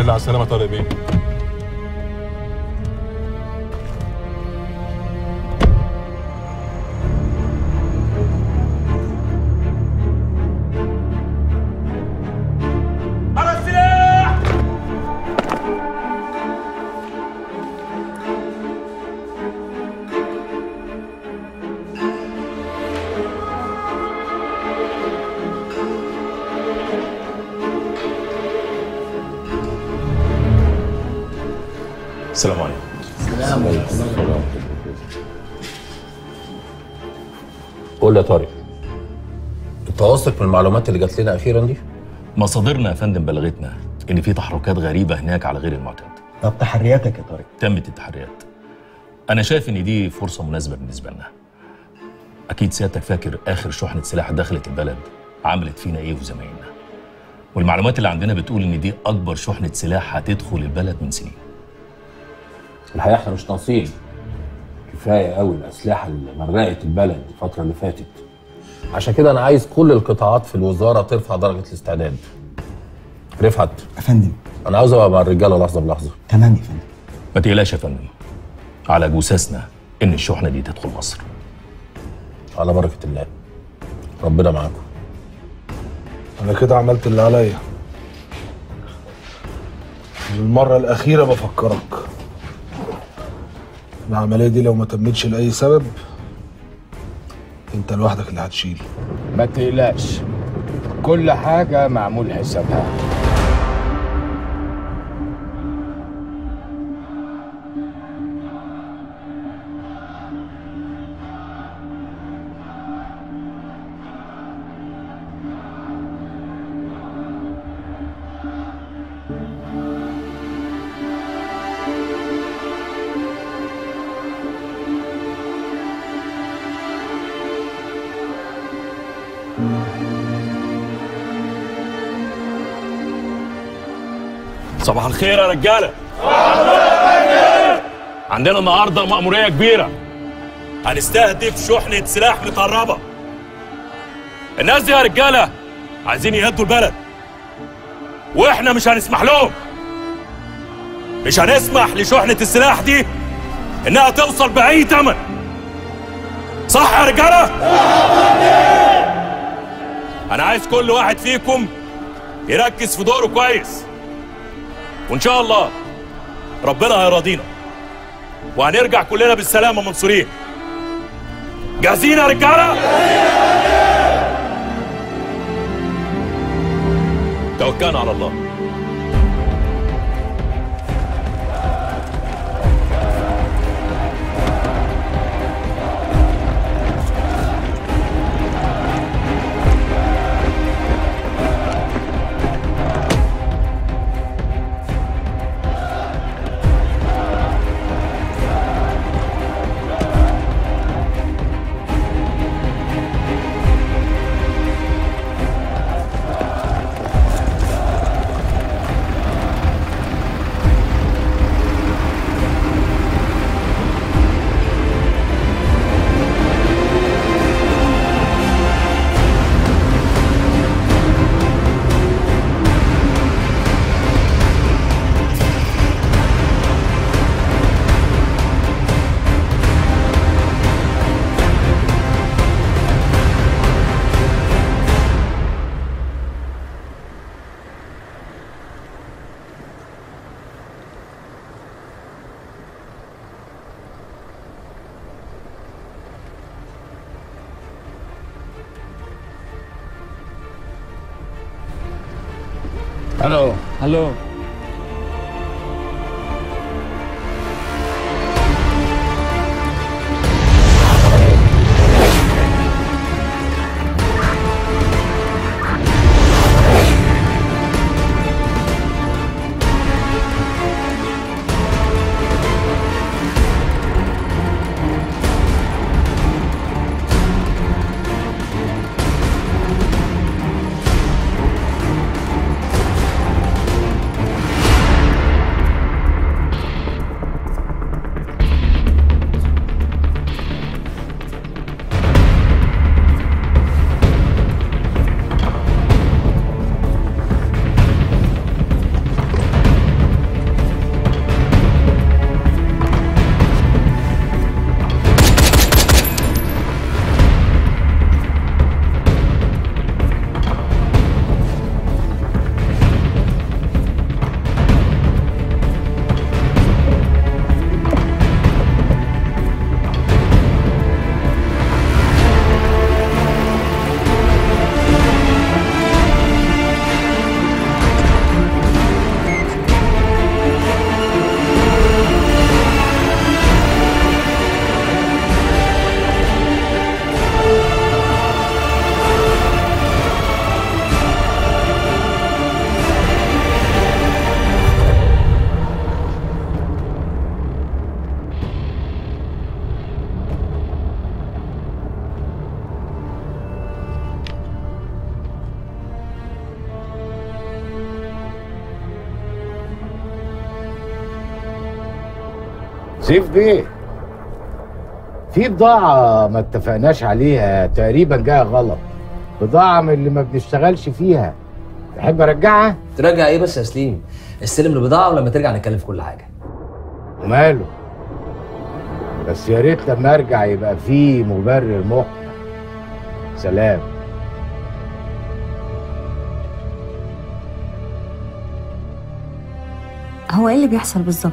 لله على السلامه طارق بيه. السلام عليكم. السلام عليكم. قول لي يا طارق، انت واثق من المعلومات اللي جات لنا اخيرا دي؟ مصادرنا يا فندم بلغتنا ان في تحركات غريبه هناك على غير المعتاد. طب تحرياتك يا طارق؟ تمت التحريات. انا شايف ان دي فرصه مناسبه بالنسبه لنا. اكيد سيادتك فاكر اخر شحنه سلاح دخلت البلد عملت فينا ايه وزمايلنا، والمعلومات اللي عندنا بتقول ان دي اكبر شحنه سلاح هتدخل البلد من سنين. الحقيقه احنا مش ناقصين، كفايه قوي الاسلحه اللي مرقت البلد الفتره اللي فاتت. عشان كده انا عايز كل القطاعات في الوزاره ترفع درجه الاستعداد. رفعت يا فندم، انا عاوز ابقى مع الرجاله لحظه بلحظه. تمام يا فندم. ما تقلقش يا فندم، على جثثنا ان الشحنه دي تدخل مصر. على بركه الله، ربنا معاكم. انا كده عملت اللي عليا. للمره الاخيره بفكرك، العمليه دي لو ما تمتش لاي سبب انت لوحدك اللي هتشيل. ما تقلقش، كل حاجة معمول حسابها. صباح الخير يا رجاله. عندنا النهارده مأمورية كبيرة، هنستهدف شحنة سلاح متهربة. الناس دي يا رجاله عايزين يهدوا البلد، واحنا مش هنسمح لهم. مش هنسمح لشحنة السلاح دي انها توصل بأي ثمن. صح يا رجاله؟ انا عايز كل واحد فيكم يركز في دوره كويس، وان شاء الله ربنا هيراضينا وهنرجع كلنا بالسلامه منصورين. جاهزين يا رجاله؟ توكلنا على الله. الو الو. سيف بيه، في بضاعة ما اتفقناش عليها تقريبا جاية غلط، بضاعة من اللي ما بنشتغلش فيها. تحب ارجعها؟ ترجع ايه بس يا سليم؟ استلم البضاعة ولما ترجع نتكلم في كل حاجة. وماله؟ بس يا ريت لما ارجع يبقى في مبرر محكم. سلام. هو ايه اللي بيحصل بالظبط؟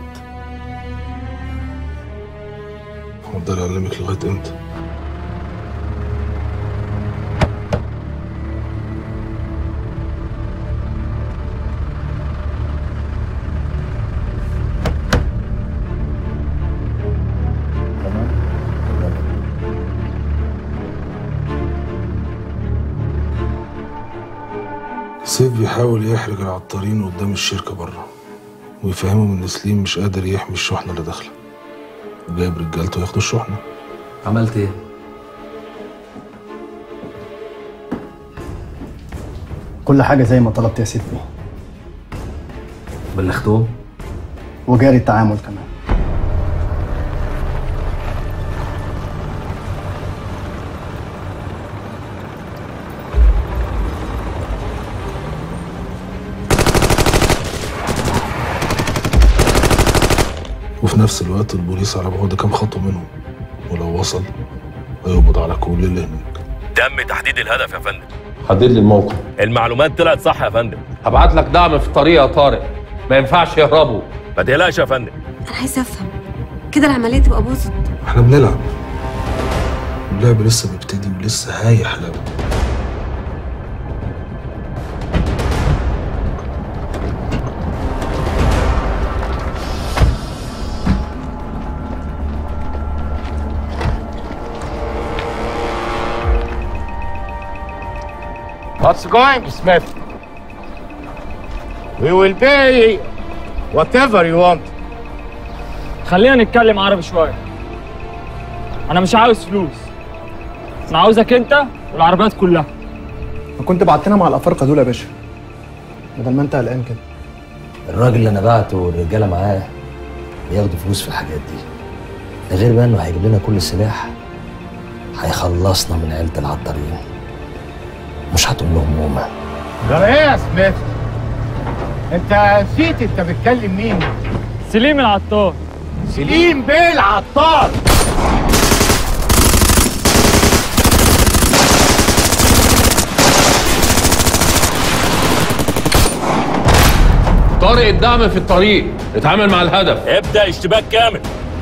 هفضل اعلمك لغايه امتى؟ سيف بيحاول يحرج العطارين قدام الشركه بره ويفهمهم ان سليم مش قادر يحمي الشحنه اللي داخله، وجايب رجالته ياخدوا الشحنه. عملت ايه؟ كل حاجة زي ما طلبت يا سيدي، بلغتهم؟ وجاري التعامل كمان. وفي نفس الوقت البوليس على بعد كام خطوه منهم، ولو وصل هيقبض على كل اللي هناك. تم تحديد الهدف يا فندم. حدد لي الموقع. المعلومات طلعت صح يا فندم. هبعت لك دعم في الطريق يا طارق، ما ينفعش يهربوا. ما تقلقش يا فندم. انا عايزه افهم كده العمليه تبقى باظت. احنا بنلعب، اللعب لسه بيبتدي ولسه هيحلو. What's going, Smith? We will pay whatever you want. خلينا نتكلم عربي شوية. أنا مش عاوز فلوس. أنا عاوزك أنت والعربيات كلها. ما كنت بعتنا مع الأفارقة دول يا باشا، بدل ما أنت قلقان كده. الراجل اللي أنا بعته والرجالة معاه بياخدوا فلوس في الحاجات دي. ده غير بقى إنه هيجيب لنا كل السلاح. هيخلصنا من عيلة العطارين. مش هتقول لهم هما. ده ايه يا سميث؟ انت نسيت انت بتكلم مين؟ سليم العطار. سليم بيه العطار. طارق الدعم في الطريق، اتعامل مع الهدف. ابدأ اشتباك كامل.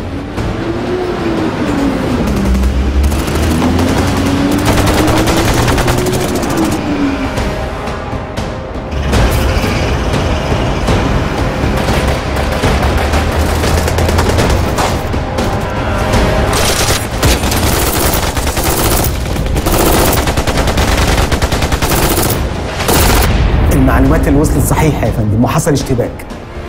المعلومات اللي وصلت صحيحة يا فندم، وحصل اشتباك.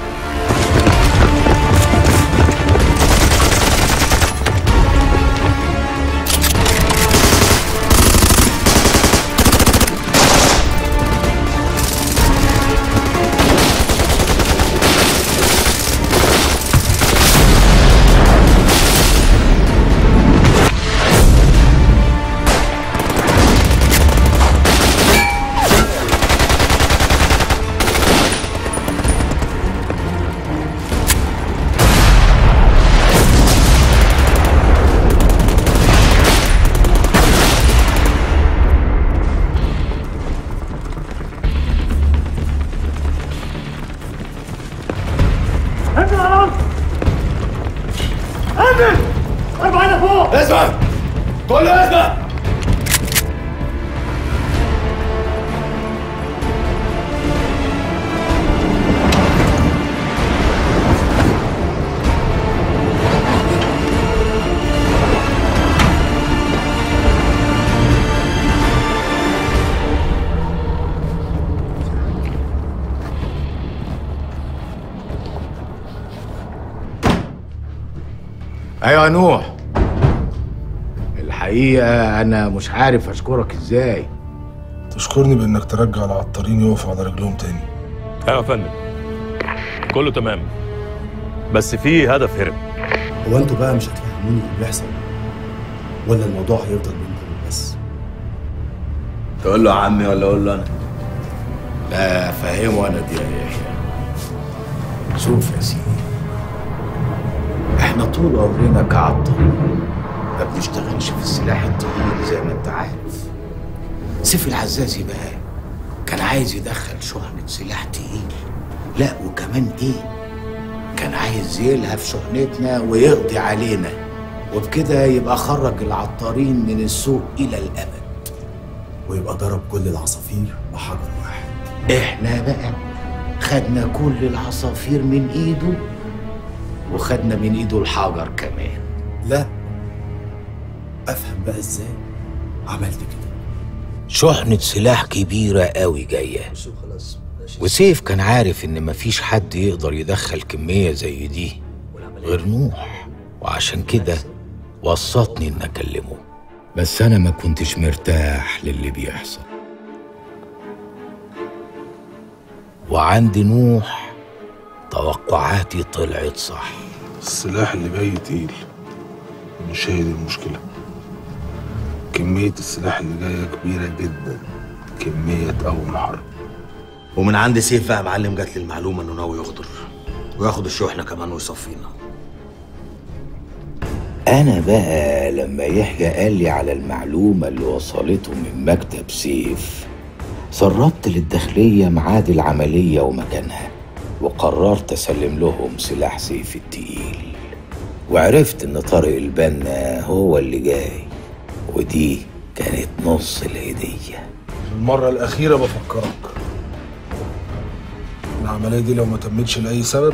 اسمع كله اسمع. ايوه يا نوح، الحقيقه انا مش عارف اشكرك ازاي. تشكرني بانك ترجع العطارين يقفوا على رجلهم تاني. ايوه يا فندم، كله تمام، بس في هدف هرب. هو انتوا بقى مش هتفهموني اللي بيحصل ولا الموضوع هيفضل بينكم بس؟ تقول له يا عمي ولا اقول له انا؟ لا فهمه انا دي يا يحيى. شوف يا سيدي، احنا طول عمرنا كعطارين ما بنشتغلش في السلاح التقيل زي ما انت عارف. سيف العزازي بقى كان عايز يدخل شحنة سلاح تقيل، لا وكمان ايه، كان عايز يلهف شحنتنا ويقضي علينا، وبكده يبقى خرج العطارين من السوق الى الابد، ويبقى ضرب كل العصافير بحجر واحد. احنا بقى خدنا كل العصافير من ايده وخدنا من ايده الحجر كمان. لا افهم بقى ازاي عملت كده. شحنة سلاح كبيرة قوي جاية، وسيف كان عارف ان مفيش حد يقدر يدخل كمية زي دي غير نوح، وعشان كده وصتني ان اكلمه، بس انا ما كنتش مرتاح للي بيحصل. وعند نوح توقعاتي طلعت صح. السلاح اللي جاي تقيل، مش هي دي المشكلة. كمية السلاح اللي جاية كبيرة جدا، كمية تقوم حرب. ومن عند سيف بقى يا معلم جات لي المعلومه انه ناوي يغدر وياخد الشحنه كمان ويصفينا. انا بقى لما يحيى قال لي على المعلومه اللي وصلته من مكتب سيف، سربت للداخليه ميعاد العمليه ومكانها، وقررت اسلم لهم سلاح سيف التقيل، وعرفت ان طارق البنا هو اللي جاي، ودي كانت نص الهديه. المرة الأخيرة بفكرك، العملية دي لو ما تمتش لأي سبب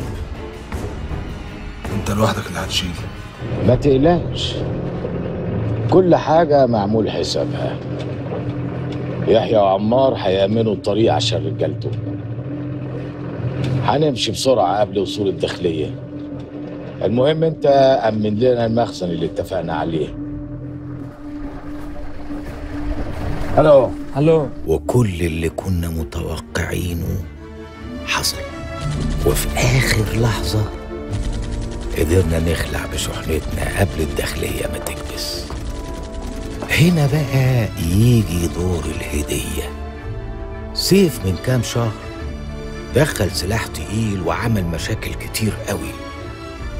انت لوحدك اللي هتشيل. ما تقلقش، كل حاجة معمول حسابها. يحيى وعمار هيأمنوا الطريق عشان رجالته. هنمشي بسرعة قبل وصول الداخلية. المهم انت أمن لنا المخزن اللي اتفقنا عليه. الو. وكل اللي كنا متوقعينه حصل، وفي آخر لحظة قدرنا نخلع بشحنتنا قبل الداخلية ما تكبس. هنا بقى يجي دور الهدية. سيف من كام شهر دخل سلاح تقيل وعمل مشاكل كتير قوي.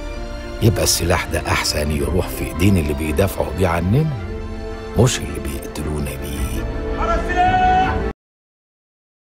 يبقى السلاح ده أحسن يروح في إيدين اللي بيدافعوا بيه عننا، مش اللي بيقتلوا.